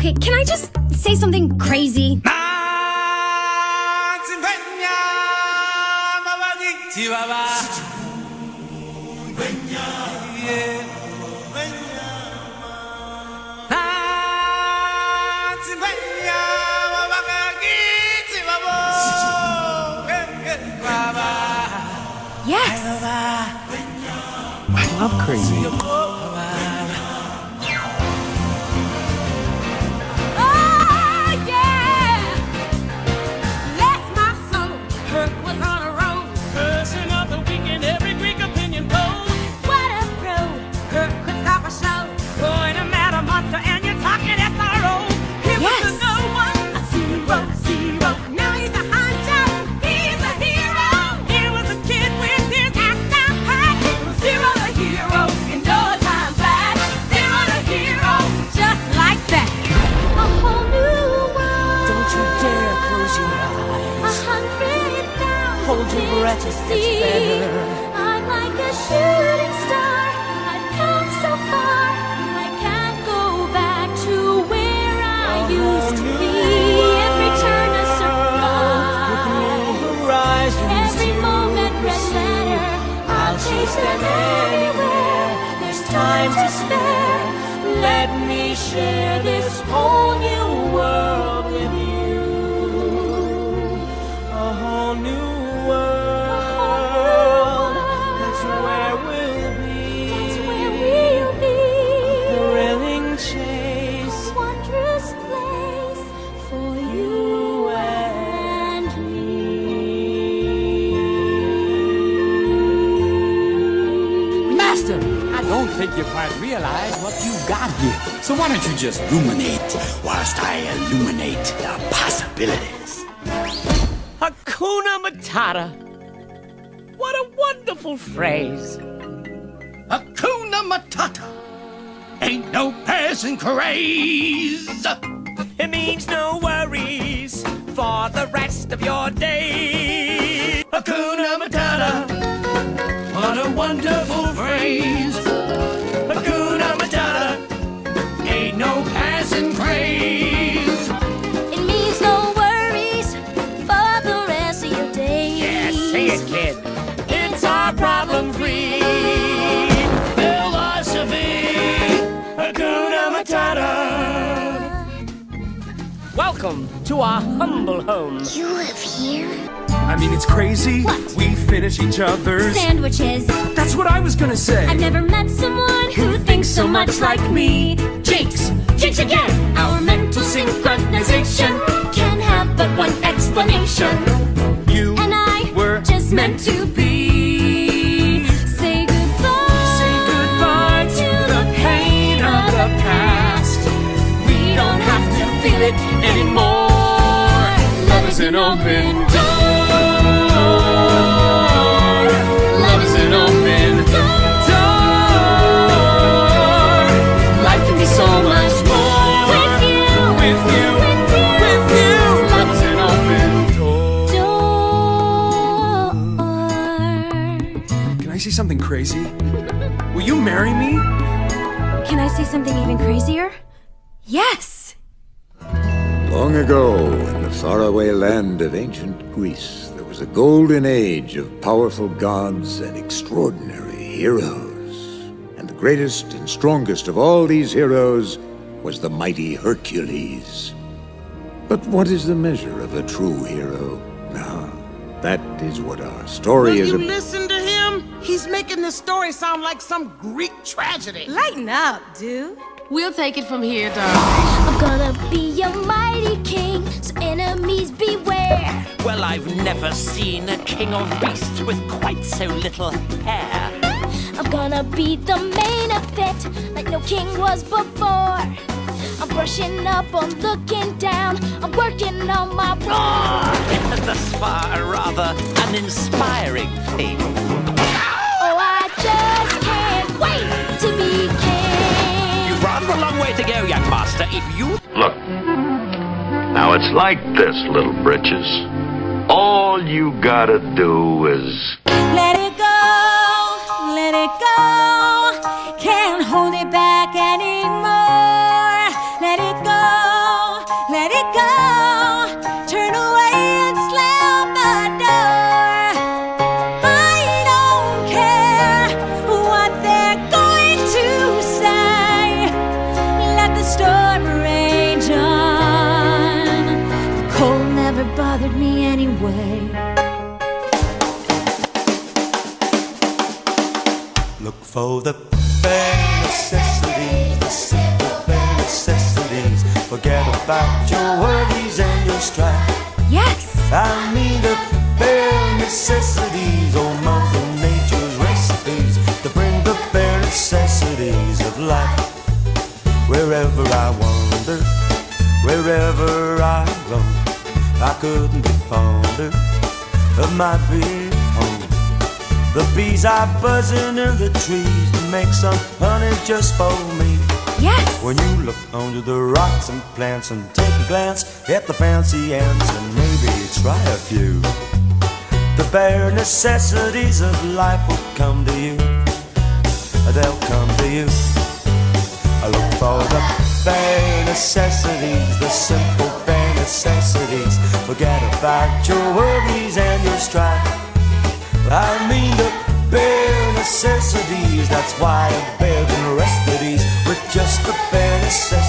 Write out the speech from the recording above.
Okay, can I just say something crazy? Yes! I love crazy. Hold your breath, it's better. I'm like a shooting star. I've come so far. I can't go back to where I used to be. Every turn a surprise. Every moment red letter. I'll chase them anywhere. There's time to spare. Let me share this whole new world with you. A whole new world, that's where we'll be. A thrilling chase, a wondrous place for you and me. Master, I don't think you quite realize what you've got here. So why don't you just ruminate whilst I illuminate the possibilities? Hakuna Matata. What a wonderful phrase. Hakuna Matata ain't no passing craze. It means no worries for the rest of your day. Hakuna Matata, what a wonderful phrase. Hakuna Matata ain't no passing craze. It means no worries for the rest of your days. Yeah, sing it, kid. It's our problem-free philosophy. Hakuna Matata. Welcome to our humble home. You live here? I mean, it's crazy. What? We finish each other's Sandwiches. That's what I was gonna say. I've never met someone who thinks so much like me. Jinx! Jinx again! Our mental synchronization can have but one explanation. You And I were just meant to be. Say goodbye. Say goodbye to the pain of the past. We don't have to feel it anymore. Love is an open door. Love is an open door. Life can be so much more with you. With you, with you. Love is an open door. Can I say something crazy? Will you marry me? Can I say something even crazier? Yes! Long ago, in the faraway land of ancient Greece, there was a golden age of powerful gods and extraordinary heroes. And the greatest and strongest of all these heroes was the mighty Hercules. But what is the measure of a true hero? Now, that is what our story is Will about. you listen to him? He's making this story sound like some Greek tragedy. Lighten up, dude. We'll take it from here, darling. I'm gonna be a mighty king, so enemies beware. Well, I've never seen a king of beasts with quite so little hair. I'm gonna be the main event, like no king was before. I'm brushing up, I'm looking down, I'm working on my roar. Thus far, a rather uninspiring thing. Oh, I just can't wait to be king. You've rather a long way to go, young master. If you... Look, now it's like this, little britches. All you gotta do is... Let it go, let it go. Can't hold it back anymore. Let it go. for the bare necessities, the simple bare necessities. Forget about your worries and your strife. Yes! I mean the bare necessities, oh Mother Nature's recipes to bring the bare necessities of life. Wherever I wander, wherever I roam, I couldn't be fonder of my big home. The bees are buzzing in the trees to make some honey just for me. Yes! When you look under the rocks and plants and take a glance at the fancy ants and maybe try a few, the bare necessities of life will come to you. They'll come to you. I look for the bare necessities, the simple bare necessities. Forget about your worries and your strife. I mean the bare necessities. That's why I bear the rest of these with just the bare necessities.